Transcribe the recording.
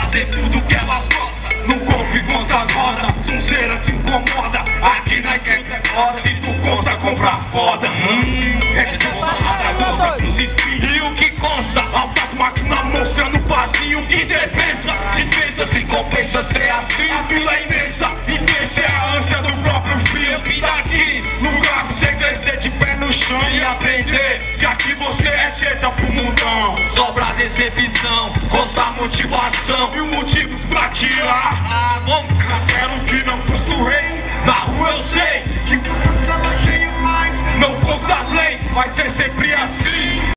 fazer tudo que elas gostam. No corpo e consta as rodas, sonzeira te incomoda. Aqui na esquerda é foda, se tu consta, compra foda. Responsa, moça pros espinhos. E o que consta? Altas máquinas mostrando vazio. O que cê pensa? Dispensa, se compensa ser assim. A vila é imensa, e descer é a ânsia do próprio filho. Que daqui, lugar pra você crescer de pé no chão e aprender que aqui você é jeta pro mundão. Sobra decepção, consta motivação e motivos pra tirar. Ah, vamos, castelo